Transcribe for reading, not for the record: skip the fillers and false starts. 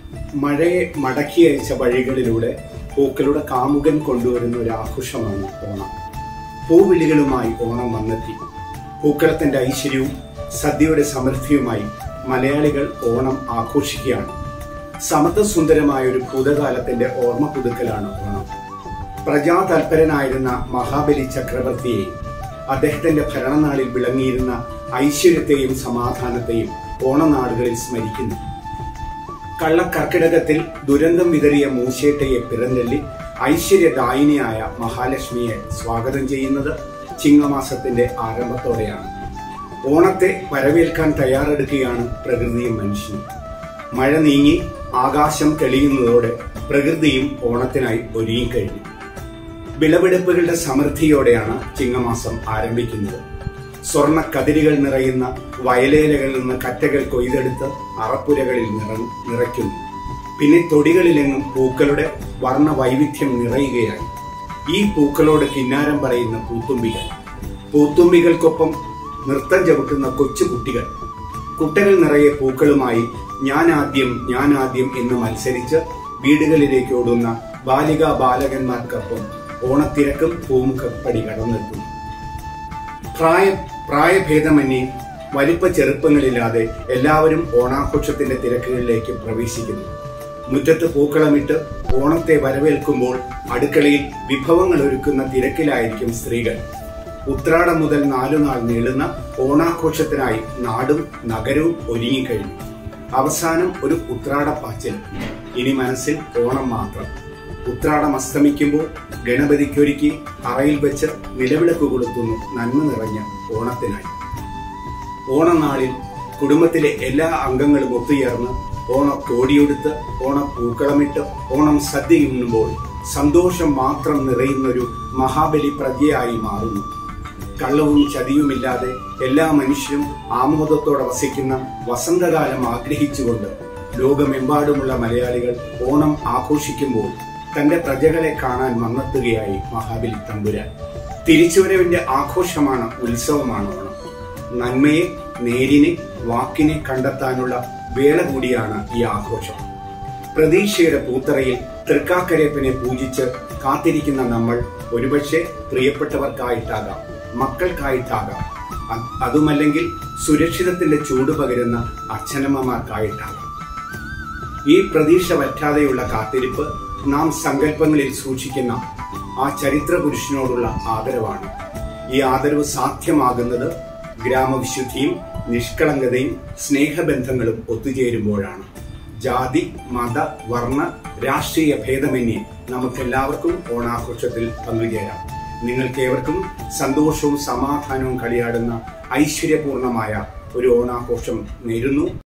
മഴയെ മടക്കി അയച്ച വഴികളിലൂടെ പൂക്കളുടെ കാമുകൻ കൊണ്ടുവരുന്ന ഒരു ആഘോഷമാണ് ഓണം. പൂവിളികളുമായി ഓണം വന്നെത്തി. പൂക്കളത്തിന്റെ ഐശ്വര്യവും സദ്യയുടെ സമൃദ്ധിയുമായി മലയാളികൾ ഓണം ആഘോഷിക്കുകയാണ്. സമത്വസുന്ദരമായ ഒരു ഭൂതകാലത്തിന്റെ ഓർമ്മ പുതുക്കലാണ് ഓണം. പ്രജാതൽപരനായിരുന്ന മഹാബലി ചക്രവർത്തിയെയും അദ്ദേഹത്തിന്റെ ഭരണനാളിൽ വിളങ്ങിയിരുന്ന ഐശ്വര്യത്തെയും സമാധാനത്തെയും ഓണനാടുകളിൽ സ്മരിക്കുന്നു. കള്ളക്കർക്കിടകത്തിൽ ദുരന്തം വിതറിയ മൂശേട്ടയെ പിറന്തള്ളി ഐശ്വര്യദായിനിയായ മഹാലക്ഷ്മിയെ സ്വാഗതം ചെയ്യുന്നത് ചിങ്ങമാസത്തിന്റെ ആരംഭത്തോടെയാണ്. ഓണത്തെ വരവേൽക്കാൻ തയ്യാറെടുക്കുകയാണ് പ്രകൃതിയും മനുഷ്യനും. മഴ നീങ്ങി ആകാശം തെളിയുന്നതോടെ പ്രകൃതിയും ഓണത്തിനായി ഒരുങ്ങിക്കഴിഞ്ഞു. വിളവെടുപ്പുകളുടെ സമൃദ്ധിയോടെയാണ് ചിങ്ങമാസം ആരംഭിക്കുന്നത്. സ്വർണ്ണ കതിരുകൾ നിറയുന്ന വയലേലകളിൽ നിന്ന് കറ്റകൾ കൊയ്തെടുത്ത് അറപ്പുരകളിൽ നിറയ്ക്കുന്നു. പിന്നെ തൊടികളിലെങ്ങും പൂക്കളുടെ വർണ്ണ വൈവിധ്യം നിറയുകയായി. ഈ പൂക്കളോട് കിന്നാരം പറയുന്ന പൂത്തുമ്പികൾക്കൊപ്പം നൃത്തം ചവിട്ടുന്ന കൊച്ചുകുട്ടികൾ, കുട്ടകൾ നിറയെ പൂക്കളുമായി ഞാൻ ആദ്യം എന്ന് മത്സരിച്ച് വീടുകളിലേക്ക് ഓടുന്ന ബാലികാ ബാലകന്മാർക്കൊപ്പം ഓണത്തിരക്കും പൂമുഖപ്പടി കടന്നെത്തുന്നു. പ്രായഭേദമന്യേ വലിപ്പ ചെറുപ്പങ്ങളില്ലാതെ എല്ലാവരും ഓണാഘോഷത്തിന്റെ തിരക്കുകളിലേക്ക് പ്രവേശിക്കുന്നു. മുറ്റത്ത് പൂക്കളമിട്ട് ഓണത്തെ വരവേൽക്കുമ്പോൾ അടുക്കളയിൽ വിഭവങ്ങൾ ഒരുക്കുന്ന തിരക്കിലായിരിക്കും സ്ത്രീകൾ. ഉത്രാടം മുതൽ 4 നാൾ നീളുന്ന ഓണാഘോഷത്തിനായി നാടും നഗരവും ഒരുങ്ങിക്കഴിഞ്ഞു. അവസാനം ഒരു ഉത്രാടപ്പാച്ചിൽ. ഇനി മനസ്സിൽ ഓണം മാത്രം. ഉത്രാടം അസ്തമിക്കുമ്പോൾ ഗണപതിക്കൊരുക്കി അറയിൽ വെച്ച് നിലവിളക്ക് കൊളുത്തുന്നു നന്മ നിറഞ്ഞ ഓണത്തിനായി. ഓണനാളിൽ കുടുംബത്തിലെ എല്ലാ അംഗങ്ങളും ഒത്തുചേർന്ന് ഓണക്കോടിയെടുത്ത് ഓണപ്പൂക്കളമിട്ട് ഓണം സദ്യ ഉണ്ണുമ്പോൾ സന്തോഷം മാത്രം നിറയുന്നൊരു മഹാബലി പ്രജയായി മാറുന്നു. കള്ളവും ചതിയുമില്ലാതെ എല്ലാ മനുഷ്യരും ആമോദത്തോടെ വസിക്കുന്ന വസന്തകാലം ആഗ്രഹിച്ചുകൊണ്ട് ലോകമെമ്പാടുമുള്ള മലയാളികൾ ഓണം ആഘോഷിക്കുമ്പോൾ തന്റെ പ്രജകളെ കാണാൻ വന്നെത്തുകയായി മഹാബലി തമ്പുരാൻ. തിരിച്ചുവരവിന്റെ ആഘോഷമാണ്, ഉത്സവമാണ് ഓണം. നന്മയെ, നേരിനെ, വാക്കിനെ കണ്ടെത്താനുള്ള വേള കൂടിയാണ് ഈ ആഘോഷം. പ്രതീക്ഷയുടെ പൂത്തറയിൽ തൃക്കാക്കരയപ്പനെ പൂജിച്ച് കാത്തിരിക്കുന്ന നമ്മൾ ഒരുപക്ഷെ പ്രിയപ്പെട്ടവർക്കായിട്ടാകാം, മക്കൾക്കായിട്ടാകാം, അതുമല്ലെങ്കിൽ സുരക്ഷിതത്തിന്റെ ചൂട് പകരുന്ന അച്ഛനമ്മമാർക്കായിട്ടാകാം. ഈ പ്രതീക്ഷ വറ്റാതെയുള്ള കാത്തിരിപ്പ് നാം സങ്കല്പങ്ങളിൽ സൂക്ഷിക്കുന്ന ആ ചരിത്ര പുരുഷനോടുള്ള ആദരവാണ്. ഈ ആദരവ് സാധ്യമാകുന്നത് ഗ്രാമവിശുദ്ധിയും നിഷ്കളങ്കതയും സ്നേഹബന്ധങ്ങളും ഒത്തുചേരുമ്പോഴാണ്. ജാതി, മത, വർണ്ണ, രാഷ്ട്രീയ ഭേദമന്യേ നമുക്കെല്ലാവർക്കും ഓണാഘോഷത്തിൽ പങ്കുചേരാം. നിങ്ങൾക്കേവർക്കും സന്തോഷവും സമാധാനവും കളിയാടുന്ന ഐശ്വര്യപൂർണമായ ഒരു ഓണാഘോഷം നേരുന്നു.